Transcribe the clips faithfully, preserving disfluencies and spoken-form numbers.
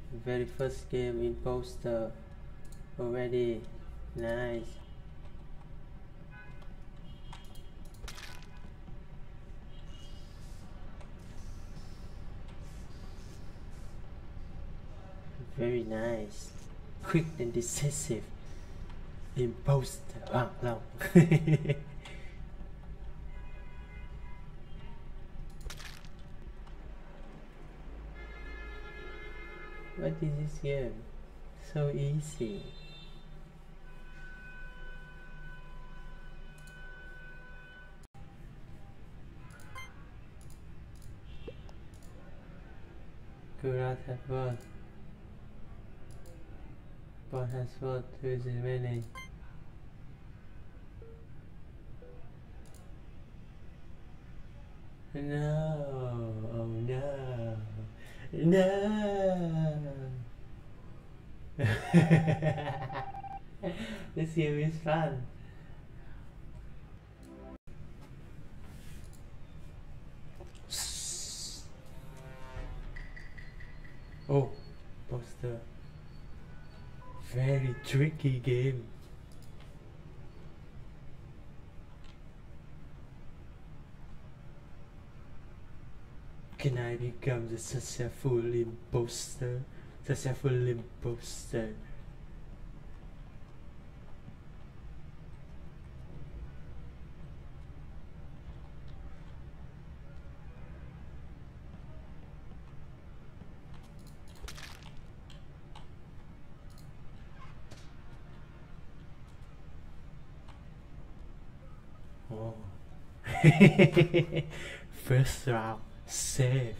Very first game imposter already. Nice. Very nice. Quick and decisive. Imposter. Wow, no. What is this game? So easy. Kurat has won. Bot has won. Who is remaining? No. Oh no. No. This game is fun. Oh, poster. Very tricky game. Can I become the successful imposter? Successful imposter. Oh. First round safe.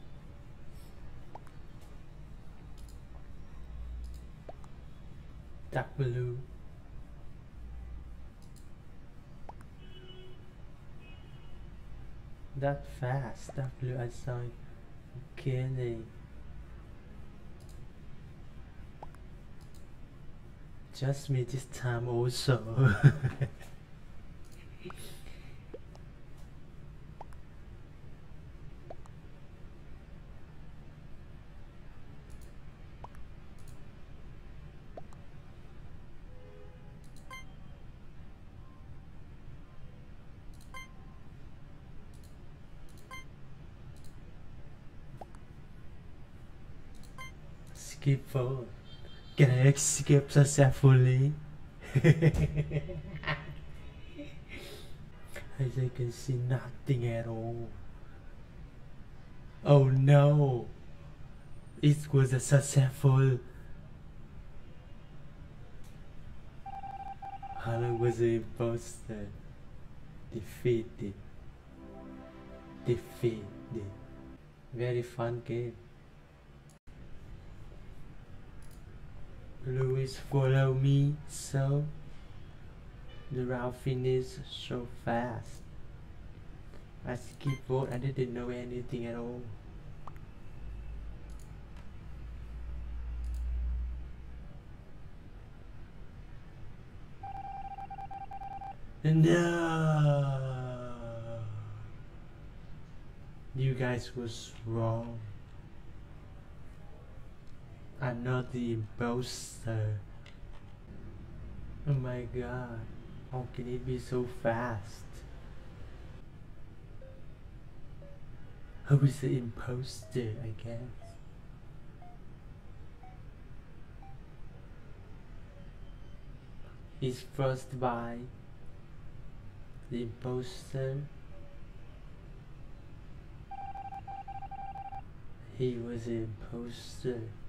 Dark blue. That fast. Dark blue I saw it. Okay. Just me this time also. Skip forward. Can I escape successfully? As I can see nothing at all. Oh no! It was a successful. Hala was the imposter. Defeated. Defeated. Very fun game. Louis follow me, so the round finished so fast. I skipped vote, I didn't know anything at all. No, you guys was wrong. I'm not the imposter. Oh my god, how can it be so fast? Who is the imposter, I guess? He's first by the imposter. He was the imposter.